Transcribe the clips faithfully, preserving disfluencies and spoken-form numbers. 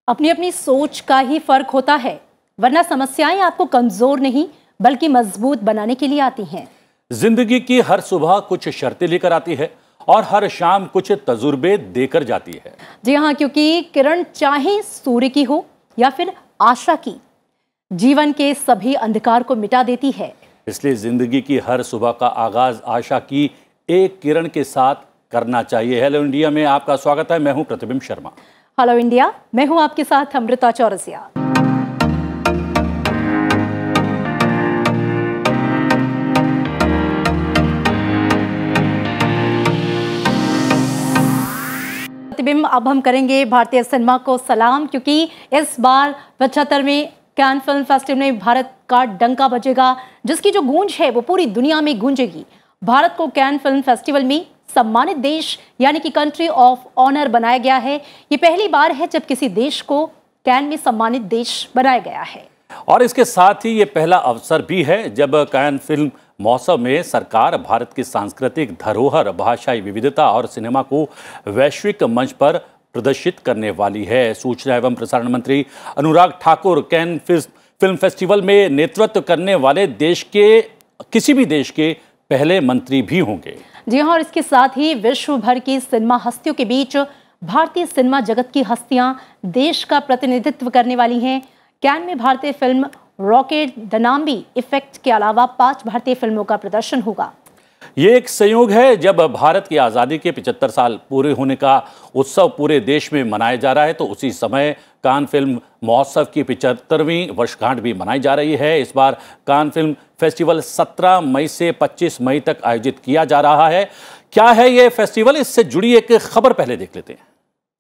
अपनी अपनी सोच का ही फर्क होता है, वरना समस्याएं आपको कमजोर नहीं बल्कि मजबूत बनाने के लिए आती हैं। जिंदगी की हर सुबह कुछ शर्तें लेकर आती है और हर शाम कुछ तजुर्बे देकर जाती है। जी हाँ, क्योंकि किरण चाहे सूर्य की हो या फिर आशा की, जीवन के सभी अंधकार को मिटा देती है। इसलिए जिंदगी की हर सुबह का आगाज आशा की एक किरण के साथ करना चाहिए। हेलो इंडिया में आपका स्वागत है, मैं हूं प्रतिबिंब शर्मा। हेलो इंडिया, मैं हूं आपके साथ अमृता चौरसिया। प्रतिबिंब, अब हम करेंगे भारतीय सिनेमा को सलाम, क्योंकि इस बार पचहत्तरवें कैन फिल्म फेस्टिवल में भारत का डंका बजेगा, जिसकी जो गूंज है वो पूरी दुनिया में गूंजेगी। भारत को कैन फिल्म फेस्टिवल में सम्मानित देश यानी कि कंट्री ऑफ ऑनर बनाया गया है। ये पहली बार है जब किसी देश को कैन में सम्मानित देश बनाया गया है। और इसके साथ ही ये पहला अवसर भी है जब कैन फिल्म महोत्सव में सरकार भारत की सांस्कृतिक धरोहर, भाषाई विविधता और सिनेमा को वैश्विक मंच पर प्रदर्शित करने वाली है। सूचना एवं प्रसारण मंत्री Anurag Thakur Cannes film festival में नेतृत्व करने वाले देश के किसी भी देश के पहले मंत्री भी होंगे। जी हाँ, और इसके साथ ही विश्व भर की सिनेमा हस्तियों के बीच भारतीय सिनेमा जगत की हस्तियां देश का प्रतिनिधित्व करने वाली हैं। कैन में भारतीय film rocket the Nambi effect के अलावा पांच भारतीय फिल्मों का प्रदर्शन होगा। ये एक संयोग है जब भारत की आज़ादी के पचहत्तर साल पूरे होने का उत्सव पूरे देश में मनाया जा रहा है, तो उसी समय कान फिल्म महोत्सव की पचहत्तरवीं वर्षगांठ भी मनाई जा रही है। इस बार कान फिल्म फेस्टिवल सत्रह मई से पच्चीस मई तक आयोजित किया जा रहा है। क्या है ये फेस्टिवल, इससे जुड़ी एक खबर पहले देख लेते हैं।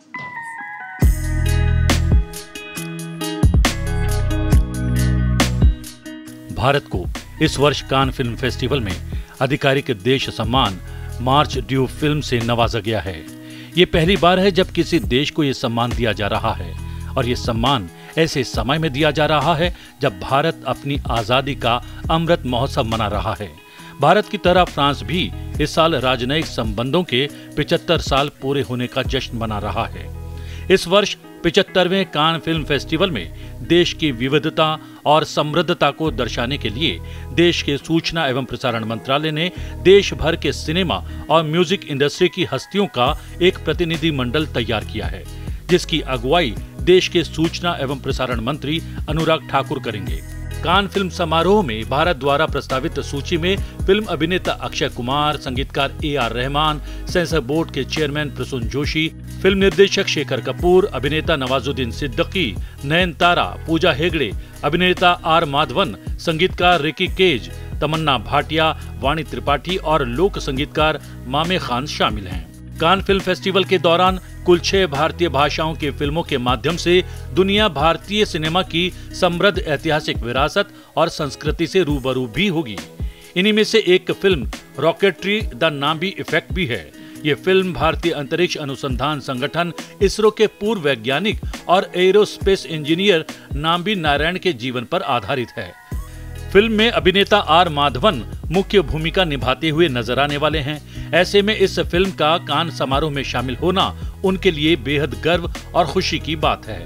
भारत को इस वर्ष कान फिल्म फेस्टिवल में आधिकारिक देश सम्मान मार्च ड्यू फिल्म से नवाजा गया है। ये पहली बार है जब किसी देश को ये सम्मान दिया जा रहा है, और ये सम्मान ऐसे समय में दिया जा रहा है जब भारत अपनी आजादी का अमृत महोत्सव मना रहा है। भारत की तरह फ्रांस भी इस साल राजनयिक संबंधों के पचहत्तर साल पूरे होने का जश्न मना रहा है। इस वर्ष पचहत्तरवें कान फिल्म फेस्टिवल में देश की विविधता और समृद्धता को दर्शाने के लिए देश के सूचना एवं प्रसारण मंत्रालय ने देश भर के सिनेमा और म्यूजिक इंडस्ट्री की हस्तियों का एक प्रतिनिधि मंडल तैयार किया है, जिसकी अगुवाई देश के सूचना एवं प्रसारण मंत्री अनुराग ठाकुर करेंगे। कान फिल्म समारोह में भारत द्वारा प्रस्तावित सूची में फिल्म अभिनेता अक्षय कुमार, संगीतकार A R Rahman, censor board के चेयरमैन प्रसून जोशी, फिल्म निर्देशक शेखर कपूर, अभिनेता नवाजुद्दीन सिद्दीकी, नयनतारा, पूजा हेगड़े, अभिनेता आर माधवन, संगीतकार रिकी केज, तमन्ना भाटिया, वाणी त्रिपाठी और लोक संगीतकार मामे खान शामिल हैं। कान फिल्म फेस्टिवल के दौरान कुल छह भारतीय भाषाओं की फिल्मों के माध्यम से दुनिया भारतीय सिनेमा की समृद्ध ऐतिहासिक विरासत और संस्कृति से रूबरू भी होगी। इन्हीं में से एक film rocketry the Nambi effect भी है। ये फिल्म भारतीय अंतरिक्ष अनुसंधान संगठन इसरो के पूर्व वैज्ञानिक और एरोस्पेस इंजीनियर नाम्बी नारायण के जीवन पर आधारित है। फिल्म में अभिनेता आर माधवन मुख्य भूमिका निभाते हुए नजर आने वाले हैं। ऐसे में इस फिल्म का कान समारोह में शामिल होना उनके लिए बेहद गर्व और खुशी की बात है।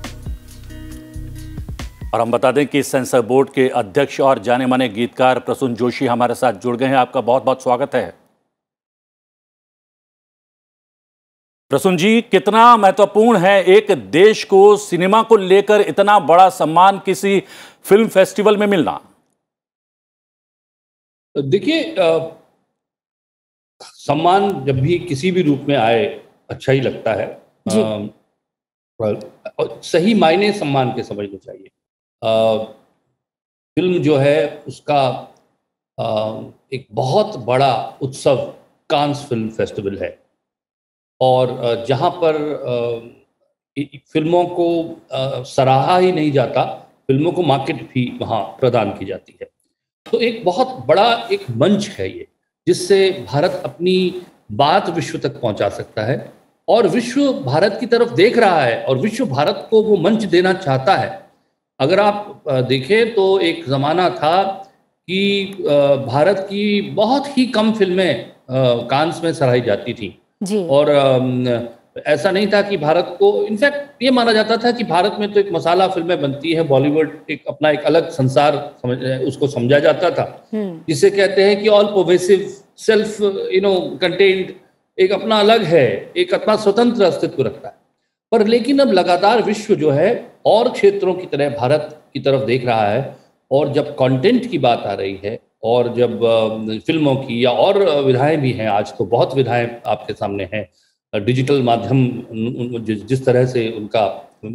और हम बता दें कि सेंसर बोर्ड के अध्यक्ष और जाने माने गीतकार प्रसून जोशी हमारे साथ जुड़ गए हैं। आपका बहुत बहुत स्वागत है। प्रसून जी, कितना महत्वपूर्ण है एक देश को सिनेमा को लेकर इतना बड़ा सम्मान किसी फिल्म फेस्टिवल में मिलना? देखिए, सम्मान जब भी किसी भी रूप में आए अच्छा ही लगता है। आ, सही मायने सम्मान के समझने चाहिए। आ, फिल्म जो है उसका आ, एक बहुत बड़ा उत्सव कांस फिल्म फेस्टिवल है, और जहाँ पर आ, फिल्मों को आ, सराहा ही नहीं जाता, फिल्मों को मार्केट भी वहाँ प्रदान की जाती है। तो एक बहुत बड़ा एक मंच है ये, जिससे भारत अपनी बात विश्व तक पहुंचा सकता है, और विश्व भारत की तरफ देख रहा है और विश्व भारत को वो मंच देना चाहता है। अगर आप देखें तो एक ज़माना था कि भारत की बहुत ही कम फिल्में कांस में सराही जाती थी, जी। और ऐसा नहीं था कि भारत को, इनफैक्ट ये माना जाता था कि भारत में तो एक मसाला फिल्में बनती है, बॉलीवुड एक अपना एक अलग संसार समझ उसको समझा जाता था, जिसे कहते हैं कि all pervasive, self you know contained, एक अपना अलग है, एक अपना स्वतंत्र अस्तित्व रखता है। पर लेकिन अब लगातार विश्व जो है और क्षेत्रों की तरह भारत की तरफ देख रहा है, और जब कंटेंट की बात आ रही है और जब फिल्मों की या और विधाएं भी हैं, आज तो बहुत विधाएं आपके सामने हैं, डिजिटल माध्यम जिस तरह से उनका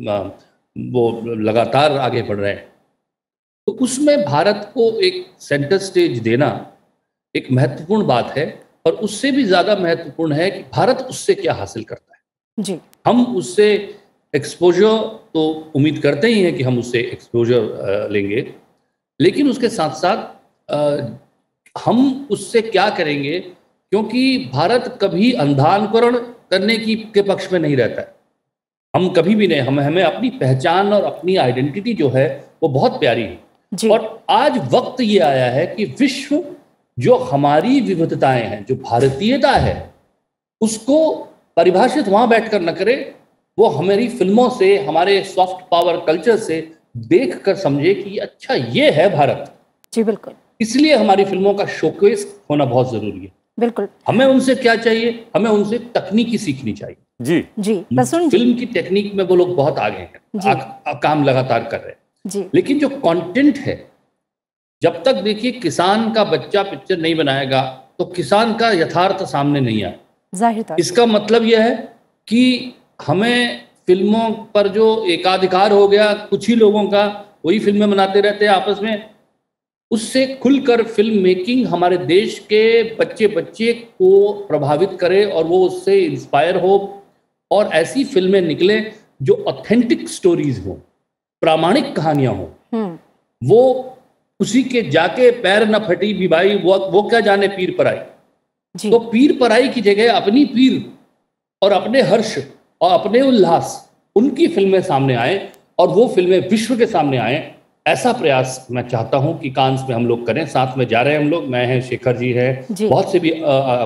वो लगातार आगे बढ़ रहे हैं, तो उसमें भारत को एक सेंटर स्टेज देना एक महत्वपूर्ण बात है। और उससे भी ज़्यादा महत्वपूर्ण है कि भारत उससे क्या हासिल करता है। जी, हम उससे एक्सपोजर तो उम्मीद करते ही हैं कि हम उससे एक्सपोजर लेंगे, लेकिन उसके साथ साथ हम उससे क्या करेंगे, क्योंकि भारत कभी अंधानुकरण करने की के पक्ष में नहीं रहता है। हम कभी भी नहीं, हम हमें अपनी पहचान और अपनी आइडेंटिटी जो है वो बहुत प्यारी है। और आज वक्त ये आया है कि विश्व जो हमारी विविधताएं हैं, जो भारतीयता है, उसको परिभाषित वहां बैठकर न करे, वो हमारी फिल्मों से, हमारे सॉफ्ट पावर कल्चर से देख कर समझे कि अच्छा ये है भारत। जी बिल्कुल। इसलिए हमारी फिल्मों का शोकेस होना बहुत जरूरी है। बिल्कुल। हमें उनसे क्या चाहिए, हमें उनसे तकनीकी सीखनी चाहिए। जी जी बसुन जी, फिल्म की टेक्निक में वो लोग बहुत आगे हैं, आ, आ, काम लगातार कर रहे हैं जी। लेकिन जो कंटेंट है, जब तक देखिए किसान का बच्चा पिक्चर नहीं बनाएगा तो किसान का यथार्थ सामने नहीं आए, जाहिर। इसका मतलब यह है कि हमें फिल्मों पर जो एकाधिकार हो गया कुछ ही लोगों का, वही फिल्में बनाते रहते हैं आपस में, उससे खुलकर फिल्म मेकिंग हमारे देश के बच्चे बच्चे को प्रभावित करे और वो उससे इंस्पायर हो, और ऐसी फिल्में निकले जो ऑथेंटिक स्टोरीज हो, प्रामाणिक कहानियां हो। वो उसी के जाके पैर न फटी भी भाई, वो वो क्या जाने पीर पराई। तो पीर पराई की जगह अपनी पीर और अपने हर्ष और अपने उल्लास, उनकी फिल्में सामने आए और वो फिल्में विश्व के सामने आए। ऐसा प्रयास मैं चाहता हूं कि कांस में हम लोग करें। साथ में जा रहे हैं हम लोग, मैं हैं, शेखर जी हैं, बहुत से भी आ, आ,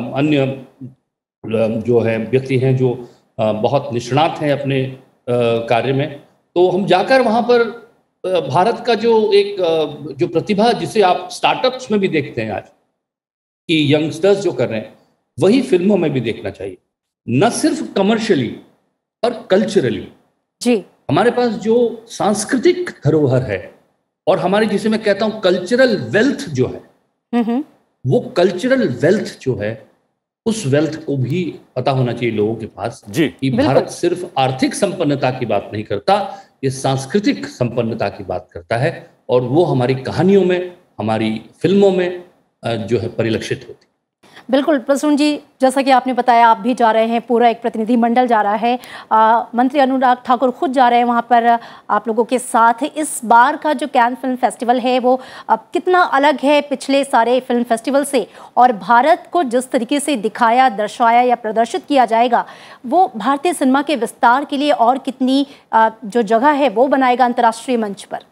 अन्य जो है व्यक्ति हैं जो आ, बहुत निष्णात हैं अपने कार्य में। तो हम जाकर वहां पर भारत का जो एक जो प्रतिभा, जिसे आप स्टार्टअप्स में भी देखते हैं आज कि यंगस्टर्स जो कर रहे हैं, वही फिल्मों में भी देखना चाहिए, न सिर्फ कमर्शियली और कल्चरली। जी, हमारे पास जो सांस्कृतिक धरोहर है और हमारी, जिसे मैं कहता हूं कल्चरल वेल्थ जो है, वो कल्चरल वेल्थ जो है, उस वेल्थ को भी पता होना चाहिए लोगों के पास जी। कि भारत सिर्फ आर्थिक संपन्नता की बात नहीं करता, ये सांस्कृतिक संपन्नता की बात करता है, और वो हमारी कहानियों में, हमारी फिल्मों में जो है परिलक्षित होती है। बिल्कुल प्रसून जी, जैसा कि आपने बताया, आप भी जा रहे हैं, पूरा एक प्रतिनिधिमंडल जा रहा है, आ, मंत्री अनुराग ठाकुर खुद जा रहे हैं वहाँ पर आप लोगों के साथ। इस बार का जो कैन फिल्म फेस्टिवल है वो अब कितना अलग है पिछले सारे फिल्म फेस्टिवल से, और भारत को जिस तरीके से दिखाया, दर्शाया या प्रदर्शित किया जाएगा, वो भारतीय सिनेमा के विस्तार के लिए और कितनी आ, जो जगह है वो बनाएगा अंतर्राष्ट्रीय मंच पर?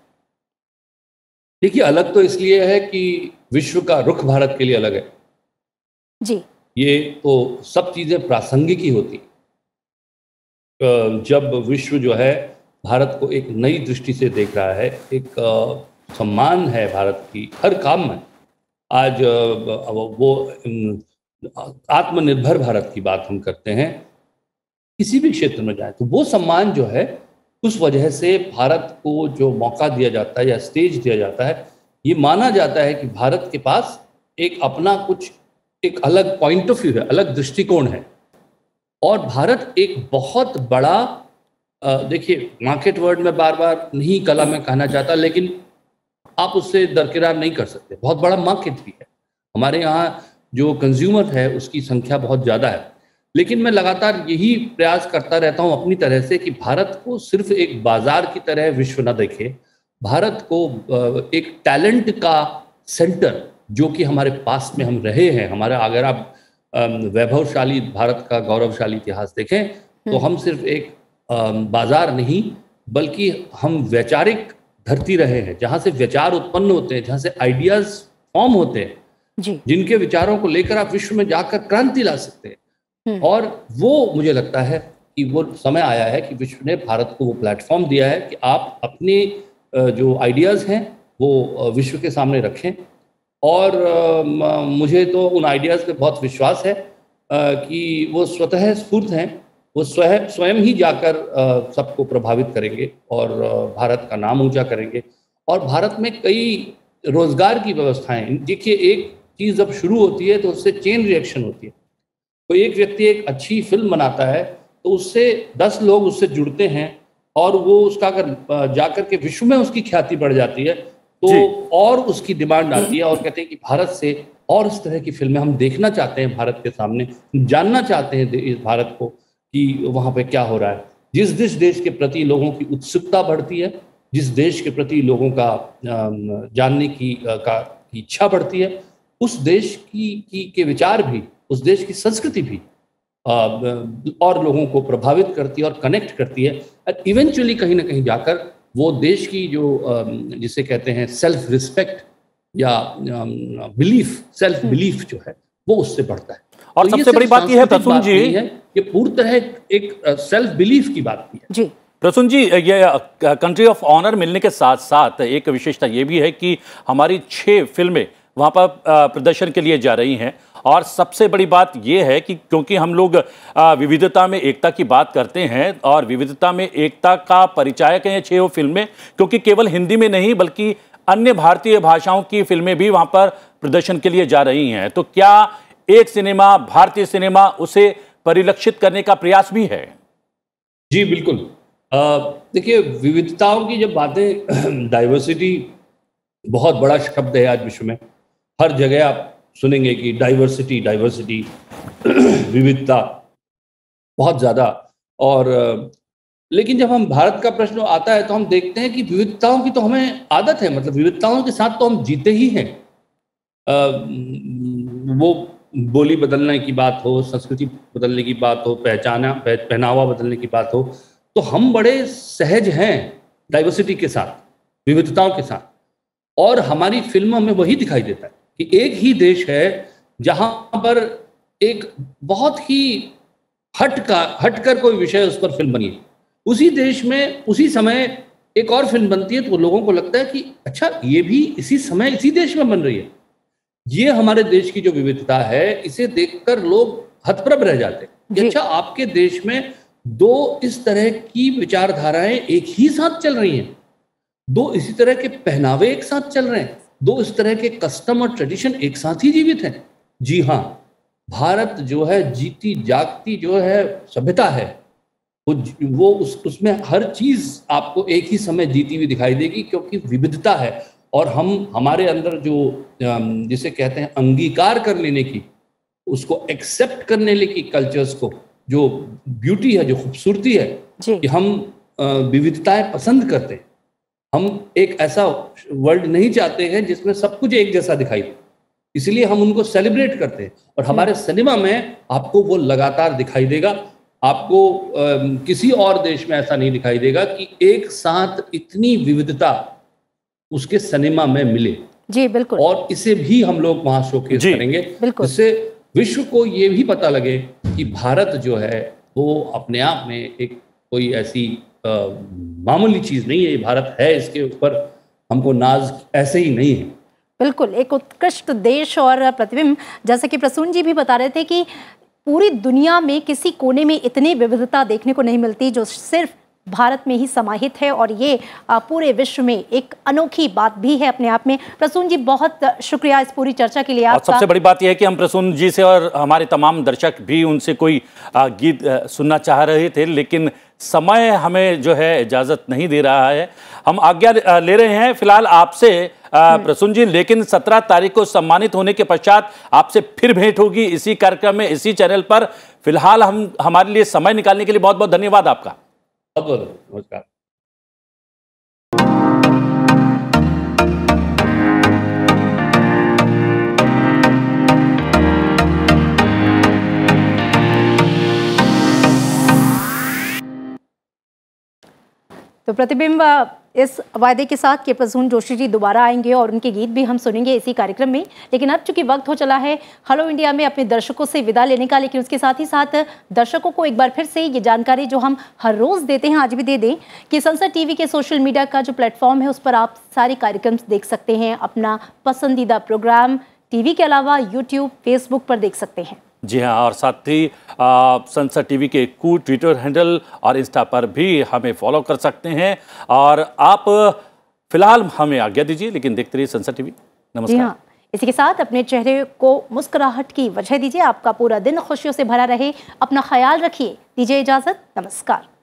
देखिए, अलग तो इसलिए है कि विश्व का रुख भारत के लिए अलग है जी। ये तो सब चीजें प्रासंगिक ही होती, जब विश्व जो है भारत को एक नई दृष्टि से देख रहा है, एक सम्मान है भारत की हर काम में। आज वो आत्मनिर्भर भारत की बात हम करते हैं, किसी भी क्षेत्र में जाए तो वो सम्मान जो है, उस वजह से भारत को जो मौका दिया जाता है या स्टेज दिया जाता है, ये माना जाता है कि भारत के पास एक अपना कुछ एक अलग पॉइंट ऑफ व्यू है, अलग दृष्टिकोण है। और भारत एक बहुत बड़ा, देखिए मार्केट वर्ड में बार बार नहीं कला में कहना चाहता, लेकिन आप उससे दरकिरार नहीं कर सकते, बहुत बड़ा मार्केट भी है। हमारे यहाँ जो कंज्यूमर है उसकी संख्या बहुत ज़्यादा है, लेकिन मैं लगातार यही प्रयास करता रहता हूँ अपनी तरह से कि भारत को सिर्फ एक बाजार की तरह विश्व न देखे, भारत को एक टैलेंट का सेंटर, जो कि हमारे पास में हम रहे हैं, हमारा अगर आप वैभवशाली भारत का गौरवशाली इतिहास देखें तो हम सिर्फ एक बाजार नहीं, बल्कि हम वैचारिक धरती रहे हैं, जहाँ से विचार उत्पन्न होते हैं, जहाँ से आइडियाज फॉर्म होते हैं जी। जिनके विचारों को लेकर आप विश्व में जाकर क्रांति ला सकते हैं। और वो मुझे लगता है कि वो समय आया है कि विश्व ने भारत को वो प्लेटफॉर्म दिया है कि आप अपने जो आइडियाज़ हैं वो विश्व के सामने रखें। और मुझे तो उन आइडियाज़ पे बहुत विश्वास है कि वो स्वतः स्फूर्त हैं, वो स्वयं स्वयं ही जाकर सबको प्रभावित करेंगे और भारत का नाम ऊंचा करेंगे। और भारत में कई रोजगार की व्यवस्थाएं, देखिए एक चीज़ जब शुरू होती है तो उससे चेन रिएक्शन होती है। तो एक व्यक्ति एक अच्छी फिल्म बनाता है तो उससे दस लोग उससे जुड़ते हैं और वो उसका अगर जाकर के विश्व में उसकी ख्याति बढ़ जाती है तो और उसकी डिमांड आती है और कहते हैं कि भारत से और इस तरह की फिल्में हम देखना चाहते हैं, भारत के सामने जानना चाहते हैं इस भारत को कि वहाँ पे क्या हो रहा है। जिस जिस देश के प्रति लोगों की उत्सुकता बढ़ती है, जिस देश के प्रति लोगों का जानने की का इच्छा बढ़ती है, उस देश की, की के विचार भी, उस देश की संस्कृति भी और लोगों को प्रभावित करती है और कनेक्ट करती है। इवेंचुअली कहीं ना कहीं जाकर वो देश की जो जिसे कहते हैं सेल्फ रिस्पेक्ट या बिलीफ, सेल्फ बिलीफ जो है वो उससे बढ़ता है। और तो सबसे बड़ी बात यह है प्रसून जी, है ये पूरी तरह एक सेल्फ बिलीफ की बात है जी। प्रसून जी, ये कंट्री ऑफ ऑनर मिलने के साथ साथ एक विशेषता ये भी है कि हमारी छह फिल्में वहाँ पर प्रदर्शन के लिए जा रही हैं। और सबसे बड़ी बात यह है कि क्योंकि हम लोग विविधता में एकता की बात करते हैं और विविधता में एकता का परिचायक हैं छह फिल्में, क्योंकि केवल हिंदी में नहीं बल्कि अन्य भारतीय भाषाओं की फिल्में भी वहाँ पर प्रदर्शन के लिए जा रही हैं। तो क्या एक सिनेमा, भारतीय सिनेमा, उसे परिलक्षित करने का प्रयास भी है? जी बिल्कुल। देखिए विविधताओं की जब बातें, डाइवर्सिटी बहुत बड़ा शब्द है आज विश्व में। हर जगह आप सुनेंगे कि डाइवर्सिटी डाइवर्सिटी विविधता बहुत ज़्यादा। और लेकिन जब हम भारत का प्रश्न आता है तो हम देखते हैं कि विविधताओं की तो हमें आदत है, मतलब विविधताओं के साथ तो हम जीते ही हैं। आ, वो बोली बदलने की बात हो, संस्कृति बदलने की बात हो, पहचाना पहनावा बदलने की बात हो, तो हम बड़े सहज हैं डाइवर्सिटी के साथ, विविधताओं के साथ। और हमारी फिल्मों में वही दिखाई देता है कि एक ही देश है जहां पर एक बहुत ही हट का हटकर कोई विषय उस पर फिल्म बनी है। उसी देश में उसी समय एक और फिल्म बनती है तो लोगों को लगता है कि अच्छा ये भी इसी समय इसी देश में बन रही है। ये हमारे देश की जो विविधता है, इसे देखकर लोग हतप्रभ रह जाते हैं कि अच्छा आपके देश में दो इस तरह की विचारधाराएं एक ही साथ चल रही हैं, दो इसी तरह के पहनावे एक साथ चल रहे हैं, दो इस तरह के कस्टम और ट्रेडिशन एक साथ ही जीवित हैं। जी हाँ, भारत जो है जीती जागती जो है सभ्यता है, वो वो उस उसमें हर चीज आपको एक ही समय जीती हुई दिखाई देगी क्योंकि विविधता है। और हम हमारे अंदर जो जिसे कहते हैं अंगीकार कर लेने की, उसको एक्सेप्ट करने की कल्चर्स को, जो ब्यूटी है, जो खूबसूरती है कि हम विविधताएं पसंद करते हैं। हम एक ऐसा वर्ल्ड नहीं चाहते हैं जिसमें सब कुछ एक जैसा दिखाई दे, इसलिए हम उनको सेलिब्रेट करते हैं। और हमारे सिनेमा में आपको वो लगातार दिखाई देगा। आपको आ, किसी और देश में ऐसा नहीं दिखाई देगा कि एक साथ इतनी विविधता उसके सिनेमा में मिले। जी बिल्कुल। और इसे भी हम लोग वहां शोकेस करेंगे, जिससे विश्व को ये भी पता लगे कि भारत जो है वो अपने आप में एक कोई ऐसी आ, मामूली चीज नहीं है। ये भारत है, इसके ऊपर हमको नाज ऐसे ही नहीं है। बिल्कुल, एक उत्कृष्ट देश और प्रतिबिंब। जैसे कि प्रसून जी भी बता रहे थे कि पूरी दुनिया में किसी कोने में इतनी विविधता देखने को नहीं मिलती जो सिर्फ भारत में ही समाहित है, और ये पूरे विश्व में एक अनोखी बात भी है अपने आप में। प्रसून जी, बहुत शुक्रिया इस पूरी चर्चा के लिए आपका। सबसे बड़ी बात यह है कि हम प्रसून जी से और हमारे तमाम दर्शक भी उनसे कोई गीत सुनना चाह रहे थे, लेकिन समय हमें जो है इजाजत नहीं दे रहा है। हम आज्ञा ले रहे हैं फिलहाल आपसे प्रसून जी, लेकिन सत्रह तारीख को सम्मानित होने के पश्चात आपसे फिर भेंट होगी इसी कार्यक्रम में, इसी चैनल पर। फिलहाल हम हमारे लिए समय निकालने के लिए बहुत बहुत धन्यवाद आपका। बहुत बहुत नमस्कार। तो प्रतिबिंब इस वायदे के साथ कि प्रसून जोशी जी दोबारा आएंगे और उनके गीत भी हम सुनेंगे इसी कार्यक्रम में। लेकिन अब चूंकि वक्त हो चला है हेलो इंडिया में अपने दर्शकों से विदा लेने का, लेकिन उसके साथ ही साथ दर्शकों को एक बार फिर से ये जानकारी जो हम हर रोज देते हैं आज भी दे दें कि संसद टीवी के सोशल मीडिया का जो प्लेटफॉर्म है उस पर आप सारे कार्यक्रम देख सकते हैं। अपना पसंदीदा प्रोग्राम टीवी के अलावा यूट्यूब, फेसबुक पर देख सकते हैं। जी हाँ, और साथ ही आ, संसद टीवी के कू ट्विटर हैंडल और इंस्टा पर भी हमें फॉलो कर सकते हैं। और आप फिलहाल हमें आज्ञा दीजिए, लेकिन देखते रहिए संसद टीवी। नमस्कार। जी हाँ, इसी के साथ अपने चेहरे को मुस्कुराहट की वजह दीजिए। आपका पूरा दिन खुशियों से भरा रहे, अपना ख्याल रखिए। दीजिए इजाजत, नमस्कार।